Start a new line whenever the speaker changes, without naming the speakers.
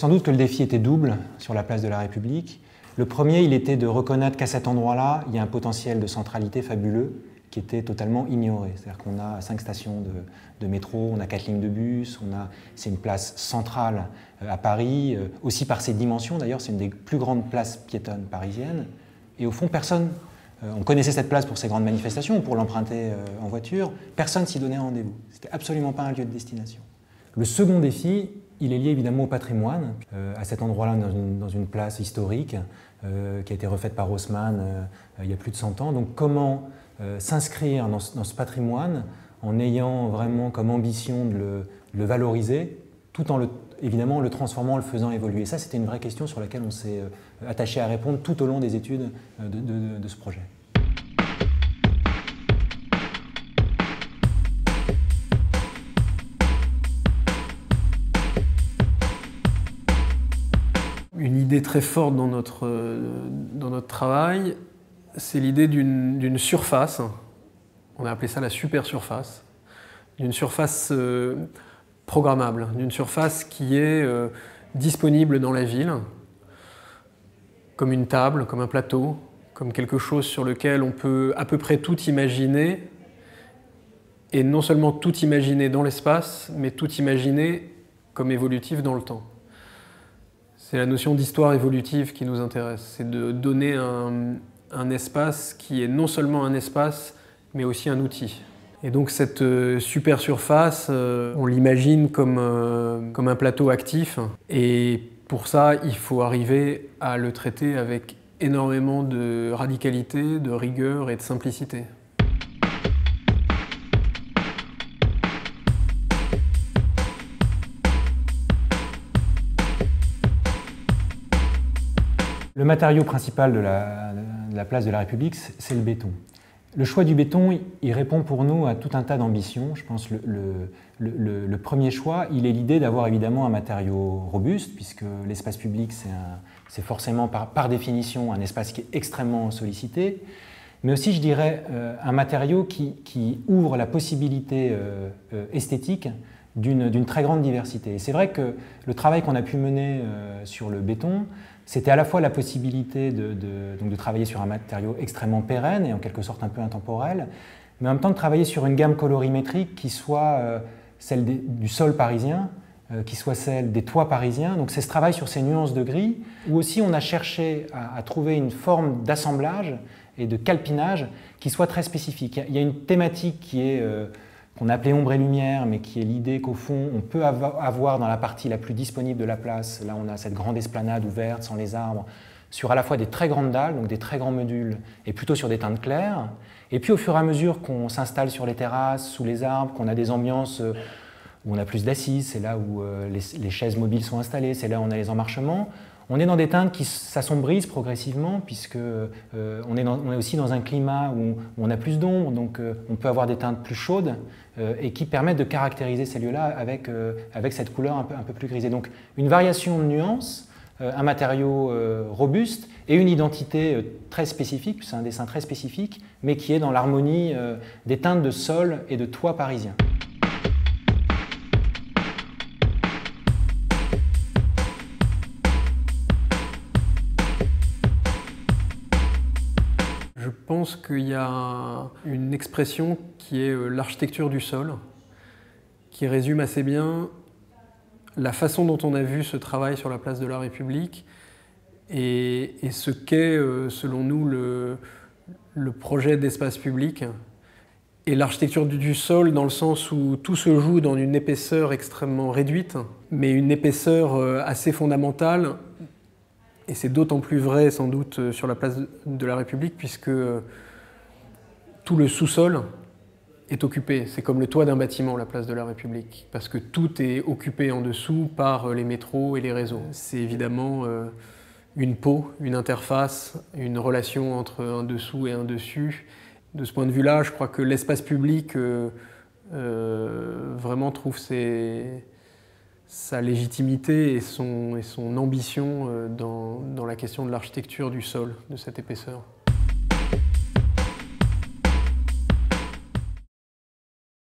Sans doute que le défi était double sur la place de la République. Le premier, il était de reconnaître qu'à cet endroit-là, il y a un potentiel de centralité fabuleux qui était totalement ignoré. C'est-à-dire qu'on a 5 stations de métro, on a 4 lignes de bus, c'est une place centrale à Paris, aussi par ses dimensions d'ailleurs, c'est une des plus grandes places piétonnes parisiennes. Et au fond, personne, on connaissait cette place pour ses grandes manifestations, pour l'emprunter en voiture, personne s'y donnait rendez-vous. C'était absolument pas un lieu de destination. Le second défi, il est lié évidemment au patrimoine. À cet endroit-là, dans une place historique qui a été refaite par Haussmann il y a plus de 100 ans. Donc comment s'inscrire dans ce patrimoine en ayant vraiment comme ambition de le valoriser, tout en évidemment le transformant, le faisant évoluer. Ça, c'était une vraie question sur laquelle on s'est attaché à répondre tout au long des études de ce projet.
Une idée très forte dans notre travail, c'est l'idée d'une surface, on a appelé ça la super surface, d'une surface programmable, d'une surface qui est disponible dans la ville, comme une table, comme un plateau, comme quelque chose sur lequel on peut à peu près tout imaginer, et non seulement tout imaginer dans l'espace, mais tout imaginer comme évolutif dans le temps. C'est la notion d'histoire évolutive qui nous intéresse, c'est de donner un espace qui est non seulement un espace, mais aussi un outil. Et donc cette super surface, on l'imagine comme un plateau actif, et pour ça, il faut arriver à le traiter avec énormément de radicalité, de rigueur et de simplicité.
Le matériau principal de la place de la République, c'est le béton. Le choix du béton, il répond pour nous à tout un tas d'ambitions. Je pense que le premier choix, il est l'idée d'avoir évidemment un matériau robuste, puisque l'espace public, c'est forcément par définition un espace qui est extrêmement sollicité, mais aussi, je dirais, un matériau qui ouvre la possibilité esthétique d'une très grande diversité. Et c'est vrai que le travail qu'on a pu mener sur le béton, c'était à la fois la possibilité donc de travailler sur un matériau extrêmement pérenne et en quelque sorte un peu intemporel, mais en même temps de travailler sur une gamme colorimétrique qui soit celle du sol parisien, qui soit celle des toits parisiens. Donc c'est ce travail sur ces nuances de gris, où aussi on a cherché à trouver une forme d'assemblage et de calpinage qui soit très spécifique. Il y a une thématique qui est qu'on a appelée ombre et lumière, mais qui est l'idée qu'au fond, on peut avoir dans la partie la plus disponible de la place, là on a cette grande esplanade ouverte, sans les arbres, sur à la fois des très grandes dalles, donc des très grands modules, et plutôt sur des teintes claires. Et puis au fur et à mesure qu'on s'installe sur les terrasses, sous les arbres, qu'on a des ambiances où on a plus d'assises, c'est là où les chaises mobiles sont installées, c'est là où on a les emmarchements, on est dans des teintes qui s'assombrissent progressivement, puisque on est aussi dans un climat où on a plus d'ombre, donc on peut avoir des teintes plus chaudes et qui permettent de caractériser ces lieux-là avec cette couleur un peu plus grisée. Donc une variation de nuances, un matériau robuste et une identité très spécifique, c'est un dessin très spécifique, mais qui est dans l'harmonie des teintes de sol et de toit parisiens.
Je pense qu'il y a une expression qui est l'architecture du sol, qui résume assez bien la façon dont on a vu ce travail sur la place de la République et ce qu'est, selon nous, le projet d'espace public. Et l'architecture du sol dans le sens où tout se joue dans une épaisseur extrêmement réduite, mais une épaisseur assez fondamentale. Et c'est d'autant plus vrai sans doute sur la place de la République puisque tout le sous-sol est occupé. C'est comme le toit d'un bâtiment, la place de la République, parce que tout est occupé en dessous par les métros et les réseaux. C'est évidemment une peau, une interface, une relation entre un dessous et un dessus. De ce point de vue-là, je crois que l'espace public vraiment trouve sa légitimité et son ambition dans la question de l'architecture du sol, de cette épaisseur.